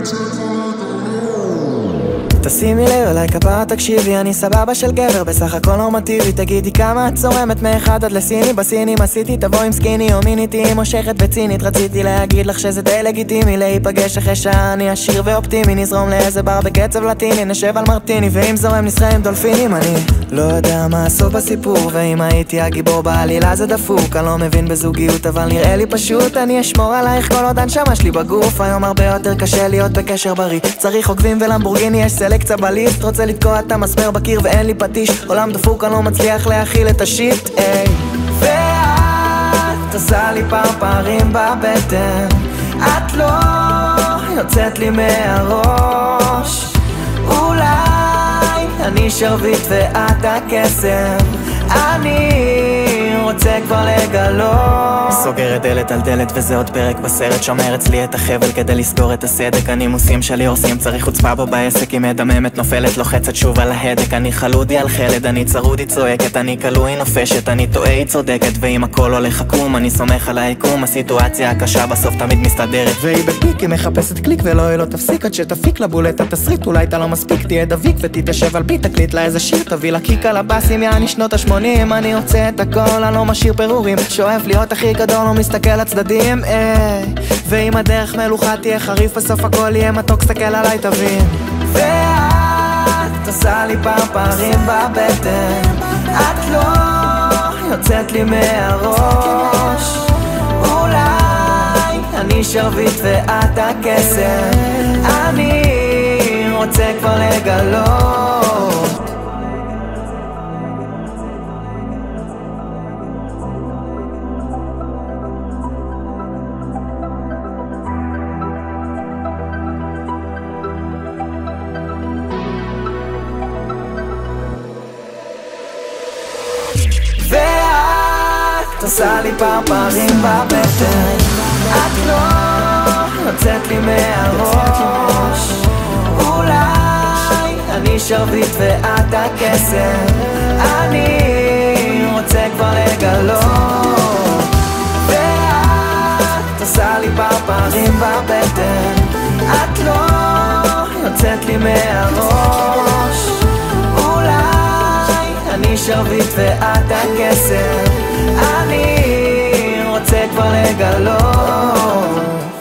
תשימי לב אליי כפרה תקשיבי, אני סבבה של גבר בסך הכל נורמטיבי. תגידי כמה את צורמת מאחד עד לסיני, בסינים עשיתי תבוא עם סקיני או מיניתי מושכת וצינית. רציתי להגיד לך שזה די לגיטימי להיפגש אחרי שעה, אני עשיר ואופטימי. נזרום לאיזה בר בקצב לטיני, נשב על מרטיני, ואם זורם נסחה עם דולפינים. אני לא יודע מה הסוף בסיפור, ואם הייתי הגיבור בעלילה זה דפוק. אני לא מבין בזוגיות אבל נראה לי פשוט, אני אשמור עלייך כל עוד הנשמה שלי בגוף. היום הרבה יותר קשה להיות בקשר בריא, צריך עוקבים ולמבורגיני, יש סלקציה בליסט. רוצה לתקוע את המסמר בקיר ואין לי פטיש, עולם דפוק אני לא מצליח להכיל את השיט. ואת עושה לי פרפרים בבטן, את לא יוצאת לי מהראש. אולי אני שרביט ואת הקסם, אני רוצה כבר לגלות. סוגרת דלת על דלת וזה עוד פרק בסרט, שומר אצלי את החבל כדי לסגור את הסדק. הנימוסים שלי הורסים, צריך חוצפה בו בעסק, היא מדממת נופלת לוחצת שוב על ההדק. אני חלודי על חלד, אני צרודי צועקת, אני כלוי נופשת, אני טועה היא צודקת, ואם הכל הולך עקום אני סומך על היקום. הסיטואציה הקשה בסוף תמיד מסתדרת, והיא בפיק היא מחפשת קליק ולא היא לא תפסיק עד שתפיק לבול את התסריט. אולי אתה לא מספיק תהיה דביק ותתיישב על בי, תקליט לה איזה שיר, תביא לה קיק על הבאסים יעני שנות ה-80. אני רוצה את הכל, אני לא משאיר פירורים, שואף להיות הכי גדול, לא מסתכל לצדדים. ואם הדרך מלוכה תהיה חריף בסוף הכל יהיה מתוק, סתכל עליי תבין. ואת עושה לי פרפרים בבטן, את לא יוצאת לי מהראש. אולי אני שרביט ואת הקסם, אני רוצה כבר לגלות. ואת עושה לי פרפרים בבטן, את לא יוצאת לי מהראש. אולי אני שרביט ואת הקסם, אני רוצה כבר לגלות. ואת עושה לי פרפרים בבטן, את לא יוצאת לי מהראש. אני שרביט ואת הקסם, אני רוצה כבר לגלות.